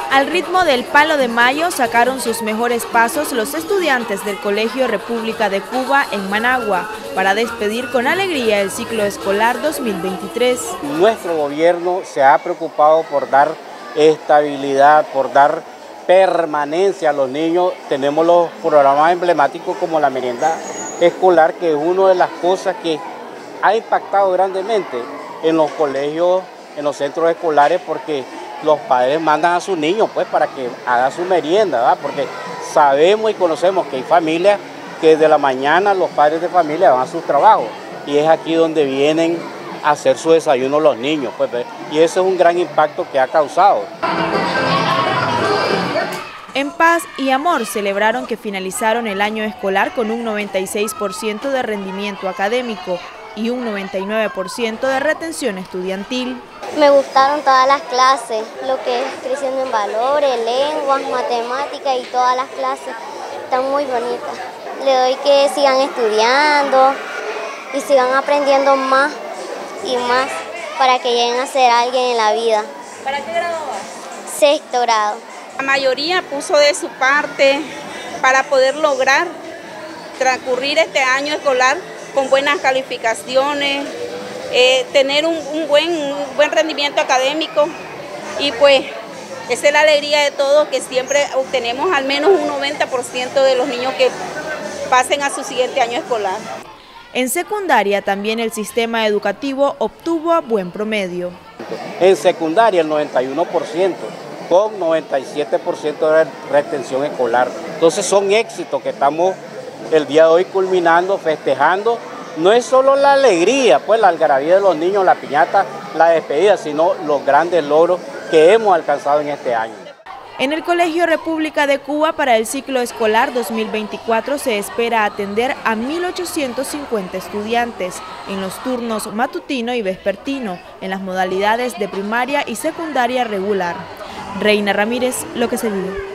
Al ritmo del Palo de Mayo sacaron sus mejores pasos los estudiantes del Colegio República de Cuba en Managua para despedir con alegría el ciclo escolar 2023. Nuestro gobierno se ha preocupado por dar estabilidad, por dar permanencia a los niños. Tenemos los programas emblemáticos como la merienda escolar, que es una de las cosas que ha impactado grandemente en los colegios, en los centros escolares, porque los padres mandan a sus niños pues para que haga su merienda, ¿verdad? Porque sabemos y conocemos que hay familias que desde la mañana los padres de familia van a sus trabajos y es aquí donde vienen a hacer su desayuno los niños, pues, y eso es un gran impacto que ha causado. En paz y amor celebraron que finalizaron el año escolar con un 96% de rendimiento académico y un 99% de retención estudiantil. Me gustaron todas las clases, lo que es creciendo en valores, lenguas, matemáticas y todas las clases están muy bonitas. Le doy que sigan estudiando y sigan aprendiendo más y más para que lleguen a ser alguien en la vida. ¿Para qué grado vas? Sexto grado. La mayoría puso de su parte para poder lograr transcurrir este año escolar con buenas calificaciones, tener un buen rendimiento académico y pues esa es la alegría de todos, que siempre obtenemos al menos un 90% de los niños que pasen a su siguiente año escolar. En secundaria también el sistema educativo obtuvo buen promedio. En secundaria el 91%, con 97% de retención escolar. Entonces son éxitos que estamos el día de hoy culminando, festejando. No es solo la alegría, pues la algarabía de los niños, la piñata, la despedida, sino los grandes logros que hemos alcanzado en este año. En el Colegio República de Cuba para el ciclo escolar 2024 se espera atender a 1.850 estudiantes en los turnos matutino y vespertino, en las modalidades de primaria y secundaria regular. Reina Ramírez, Lo que se vive.